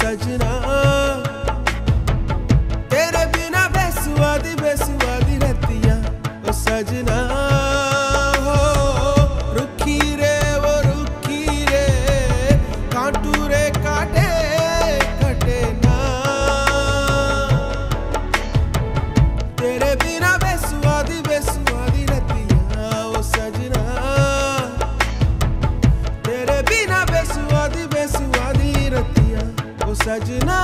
सजना तेरे बिना बेसुआदी बेसुआदी रहतियां ओ सजना हो रुखी रे वो रुखी रे कांटू रे काटे कटे ना तेरे बिना बेसुआदी बेसुआदी रहतियां ओ सजना तेरे बिना बेसुआदी बेसुआदी रहतियां ओ सजना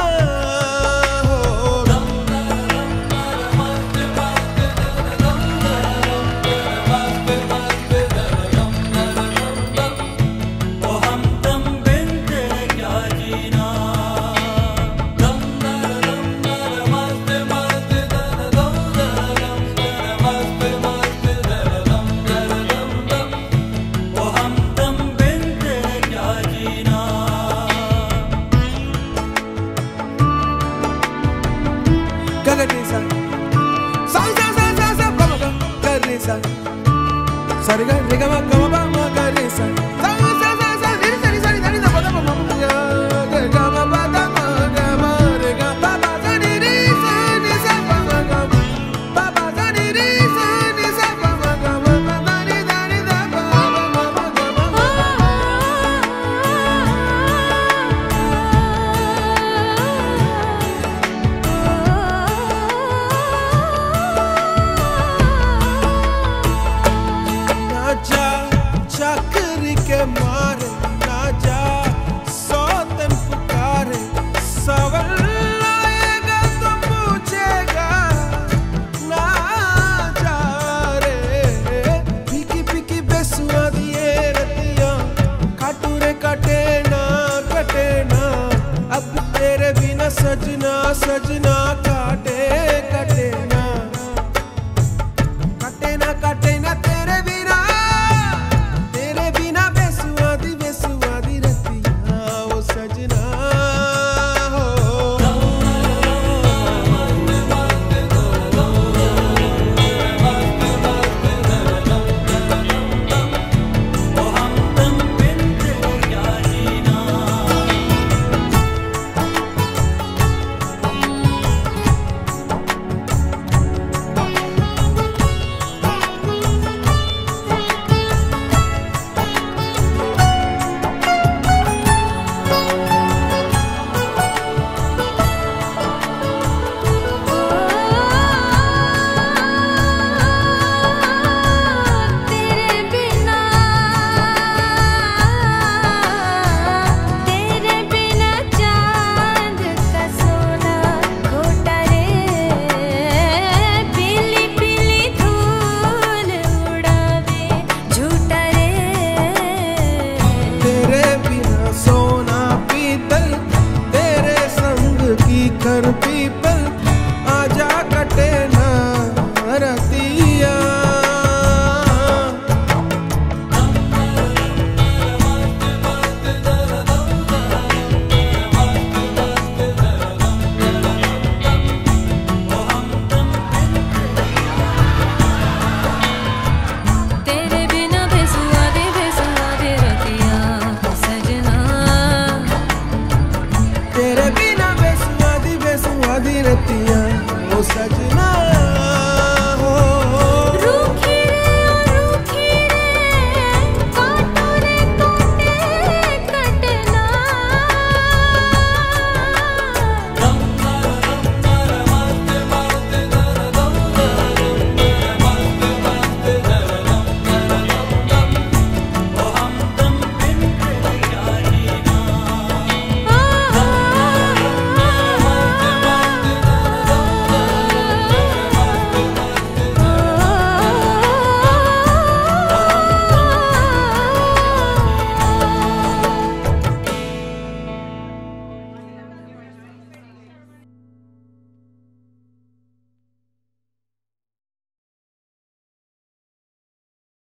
चाकरी के मारे ना जा सौतन पुकारे सवाल आएगा तो पूछेगा ना जा रे फीकी फीकी बेसुआदी ये रतियां काटू रे कटे ना अब तेरे बिना सजना सजना